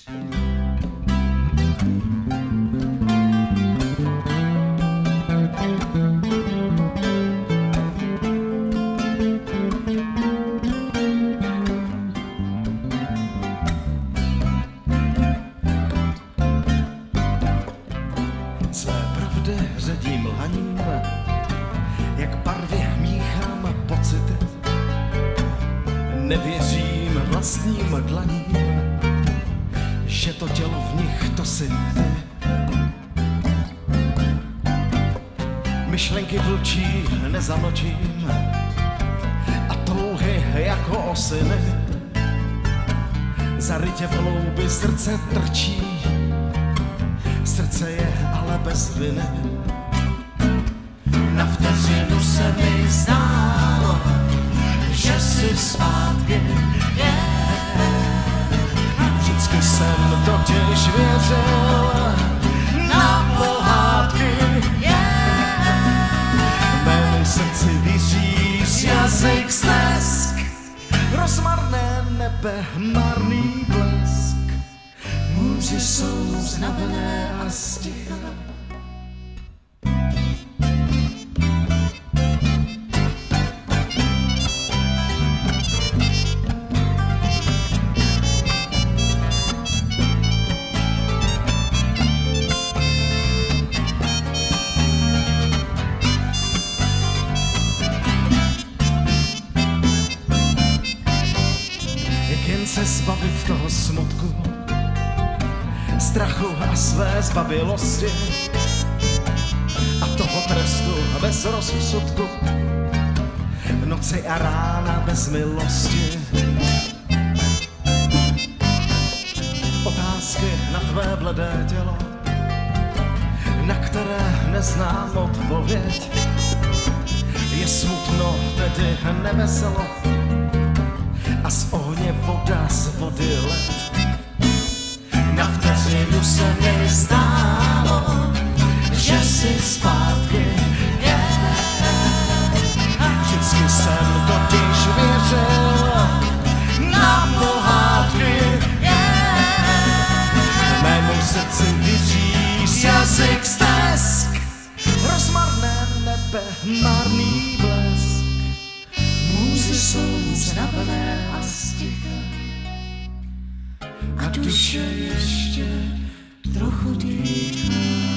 Ředím lhaním, jak barvě míchám pocity. Nevěřím vlastním dlaním, že to tělo v nich to si ty. Myšlenky vlčí nezamlčím a touhy jako osiny. Zarytě v hloubi srdce trčí, srdce je ale bez viny. Na vteřinu se mi zdálo, že jsi zpátky. Vždycky jsem totiž věřil na pohádky. V mém srdci vyříz jazyk stesk, rozmarné nebe, marný blesk. Muži jsou znavené a sticha. Jen se zbavit toho smutku, strachu a své zbabilosti a toho trestu bez rozsudku, noci a rána bez milosti. Otázky na tvé bledé tělo, na které neznám odpověď. Je smutno, tedy neveselo, a z ohně voda, z vody led. Na vteřinu se mi zdálo, že jsi zpátky. Vždycky jsem totiž věřil na pohádky. Mému srdci vyříz jazyk stesk, rozmarné nebe, marný blesk. Muzy jsou znavené a sticha a duše ještě trochu dýchá.